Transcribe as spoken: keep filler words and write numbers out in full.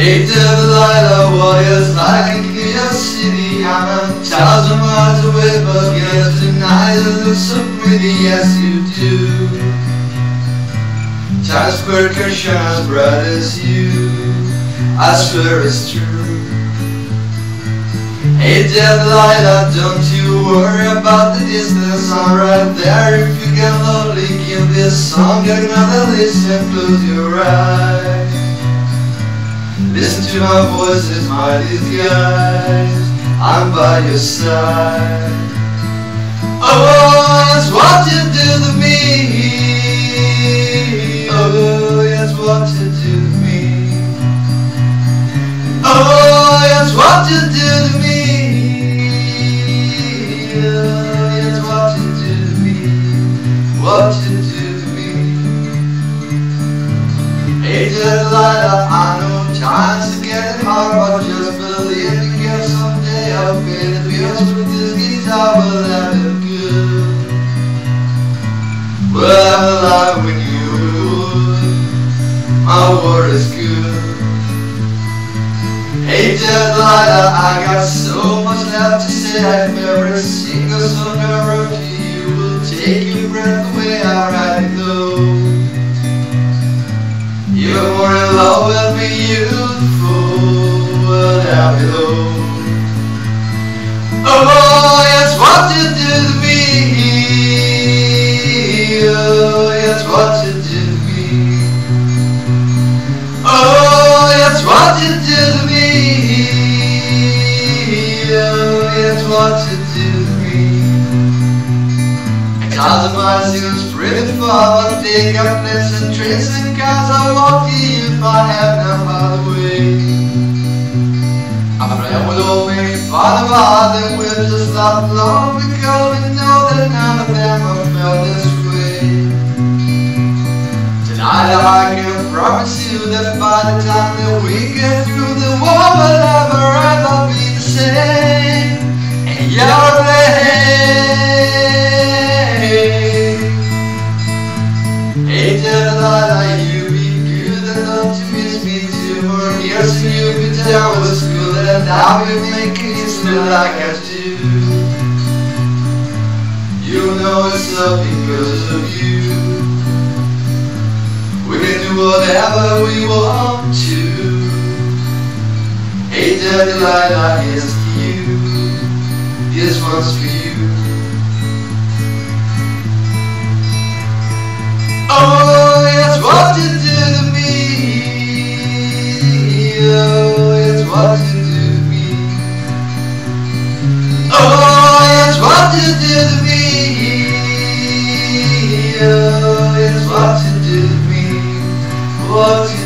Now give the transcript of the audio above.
Hey Delilah, what is like in your city? I'm a thousand miles away, but yet tonight it looks so pretty, yes you do. Times Square can shine as bright as you, I swear it's true. Hey Delilah, don't you worry about the distance, I'm right there. If you get lonely, give this song another listen, close your eyes. Listen to my voice, it's my disguise, I'm by your side. Oh, that's what you do to me. Oh, that's what you do to me. Oh, that's what you do to me. Oh, that's what you do to me. What you do to me. Hey Delilah, I know times are getting hard, but just believe me, girl, someday I'll pay the bills with this guitar. Will I look good? Will I have a life when you would? My word is good. Hey Delilah, I got so much left to say. Every single song I wrote to you will take your breath away. I write it low. You're more in love with me, youthful world down below. Oh, yes, what you do to me. Oh, yes, what you do to me. Oh, yes, what you do to me. Oh, yes, what you do to me. A thousand miles seems pretty far, but they got planes and trains and cars. I walk to you if I have no other way. A friend would always find a heart and we're just not alone, because we know that none of them have felt this way. Tonight I can promise you that by the time that we get through, the world will never ever be the same. And you're a Hey Delilah, you be good and don't you miss me too. For years you could tell was good, and now you're making it smell like I do. You know it's all because of you. We can do whatever we want to. Hey Delilah, here's to you. This one's for you. Oh, it's what you do to me. Oh, it's what you do to me. Oh, it's what you do to me. Oh, it's what you do to me. What you